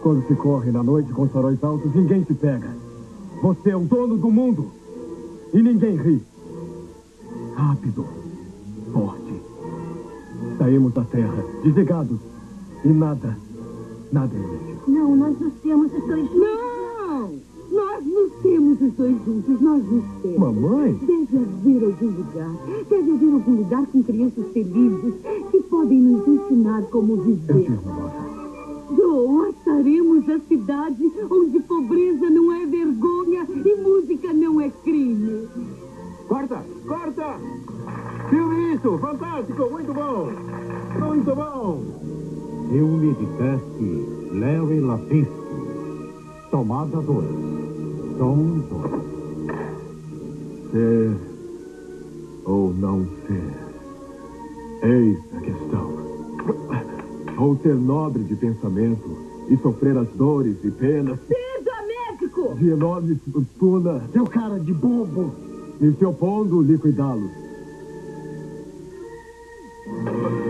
Quando se corre na noite com os faróis altos, ninguém se pega. Você é o dono do mundo. E ninguém ri. Rápido. Forte. Saímos da terra, desligados. E nada é inútil. Não, nós nos temos os dois juntos. Não! Nós nos temos os dois juntos, nós nos temos. Mamãe? Deve haver algum lugar. Deve haver algum lugar com crianças felizes que podem nos ensinar como Eu viver. tenho uma nota. Joe, acharemos a cidade onde pobreza não é vergonha e música não é crime. Corta! Corta! Filme isso! Fantástico! Muito bom! Muito bom! Filme de teste Larry Lafitte. Tomada 2. Tom 2. Ser ou não ser? Eis a questão. Ou ser nobre de pensamento e sofrer as dores e penas Seja médico! de enorme fortuna, Seu cara de bobo. e se opondo liquidá-los.